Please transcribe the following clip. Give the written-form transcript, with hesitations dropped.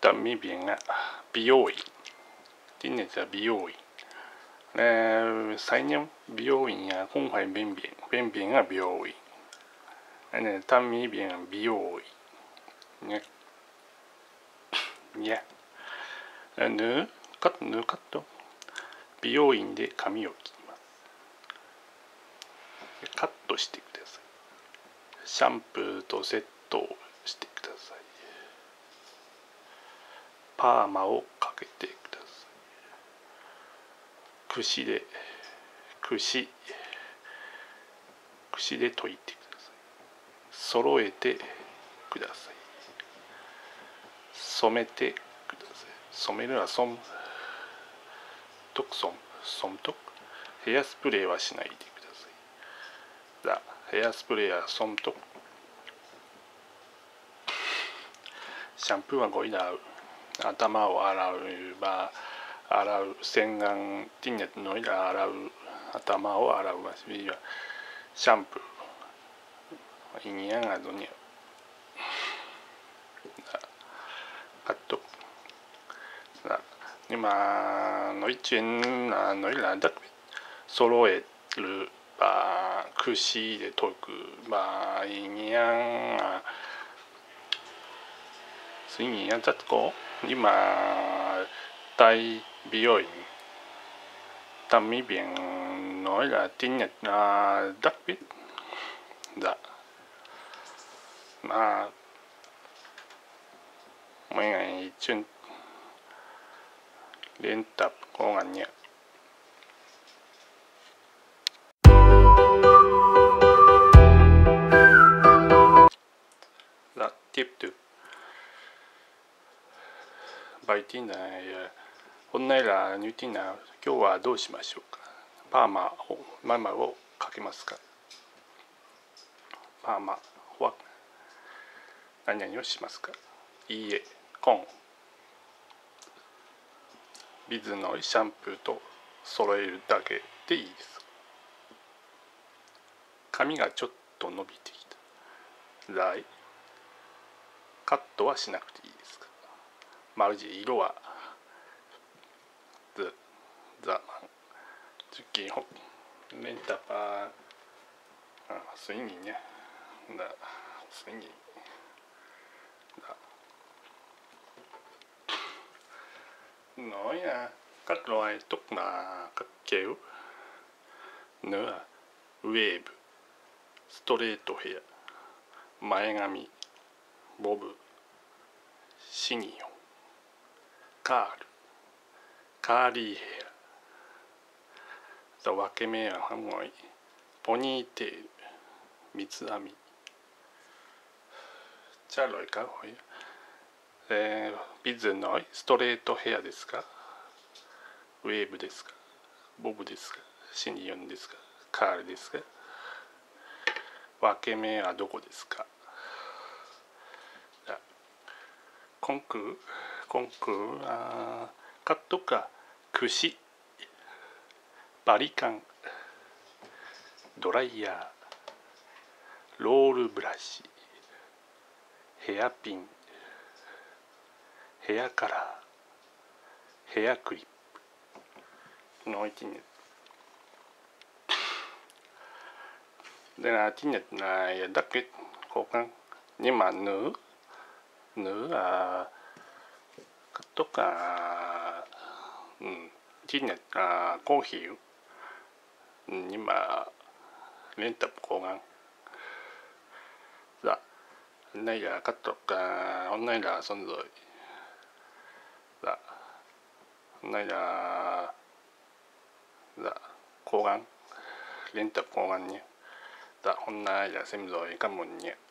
Tâm mi biển美容院。今日は美容院。再年美容院呀，空怀便便，便便啊美容院。Tâm mi biển美容院。ね。ね。カット。美容院で髪を切ります。カットしてください。シャンプーとセットをしてください。パーマをかけてください。櫛で研いてください。揃えてください。染めてください。染めるは染む。染むとヘアスプレーはしないでください。ヘアスプレーは染むとシャンプーはごいだう。頭を洗う洗顔ティンネットのいら洗う頭を洗うシャンプーいにやがどにカット今の一円のいらだ揃える櫛で解くいにやんがすいにやんざっこ今大美容院Tâm mi biển nói là tiếng Nhật đặc biệt. Dạ. Mà mấy ngày chuyên liên tập có ngành nhẹ. Dạ, tiếp tục. Bài tin này hôm nay là như thế nào? 今日はどうしましょうか。パーマをかけますか。パーマは何々をしますか。いいえ、コン。水のシャンプーと揃えるだけでいいです。髪がちょっと伸びてきた。ライ。カットはしなくていいですか。マルジ色はザマンズッキーホレンタパースインギねスインギnói các loại tóc là các kiểu nữa wave ストレートヘア前髪ボブシニオンカーリーヘア分け目はハンゴイポニーテール三つ編みチャロイかほいビズのストレートヘアですかウェーブですかボブですかシニオンですかカールですか分け目はどこですかコンクーカットか櫛バリカンドライヤーロールブラシヘアピンヘアカラーヘアクリップの一年đây là tiếng Nhật này đặc biệt khó khăn nhưng mà nữ cắt tóc tiếng Nhật có hiểu nhưng mà liên tập cố gắng. Dạ, hôm nay là cắt tóc hôm nay là xong rồi. Dạ, hôm nay là cố gắng liên tập cố gắng nhé. Dạ, hôm nay là xem rồi, cảm ơn nhé.